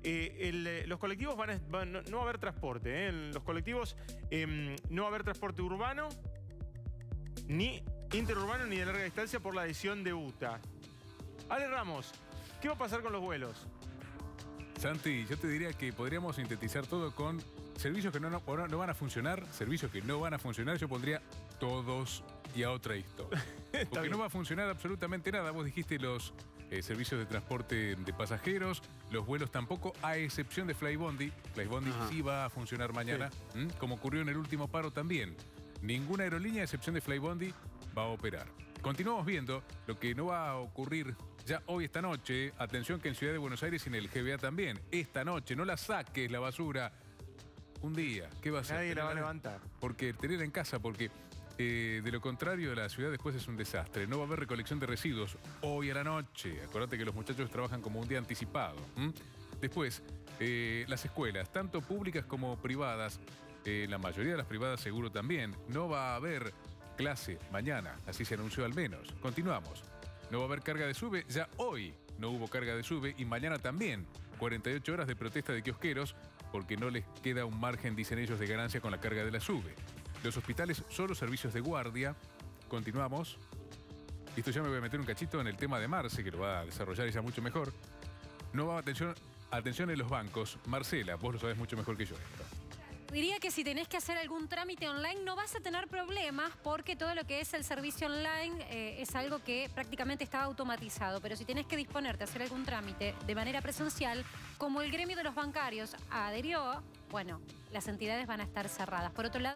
los colectivos no va a haber transporte. En los colectivos no va a haber transporte urbano, ni interurbano, ni de larga distancia por la decisión de UTA. Ale Ramos, ¿qué va a pasar con los vuelos? Santi, yo te diría que podríamos sintetizar todo con servicios que no van a funcionar, servicios que no van a funcionar, yo pondría todos y a otra historia. Porque bien. no va a funcionar absolutamente nada. Vos dijiste los servicios de transporte de pasajeros, los vuelos tampoco, a excepción de Flybondi. Flybondi sí va a funcionar mañana, sí. Como ocurrió en el último paro también. Ninguna aerolínea, a excepción de Flybondi, va a operar. Continuamos viendo lo que no va a ocurrir ya hoy, esta noche. Atención que en Ciudad de Buenos Aires y en el GBA también. Esta noche, no la saques la basura. Un día, ¿qué va a hacer? Nadie la va a levantar. Porque tenerla en casa, porque de lo contrario la ciudad después es un desastre. No va a haber recolección de residuos hoy a la noche. Acordate que los muchachos trabajan como un día anticipado. Después, las escuelas, tanto públicas como privadas, la mayoría de las privadas seguro también, no va a haber clase mañana, así se anunció al menos. Continuamos. No va a haber carga de SUBE, ya hoy no hubo carga de SUBE y mañana también. 48 horas de protesta de kiosqueros porque no les queda un margen, dicen ellos, de ganancia con la carga de la SUBE. Los hospitales, solo servicios de guardia. Continuamos. Esto ya me voy a meter un cachito en el tema de Marce, que lo va a desarrollar ella mucho mejor. No va atención en los bancos. Marcela, vos lo sabés mucho mejor que yo esto. Diría que si tenés que hacer algún trámite online no vas a tener problemas porque todo lo que es el servicio online es algo que prácticamente está automatizado. Pero si tenés que disponerte a hacer algún trámite de manera presencial, como el gremio de los bancarios adherió, bueno, las entidades van a estar cerradas. Por otro lado...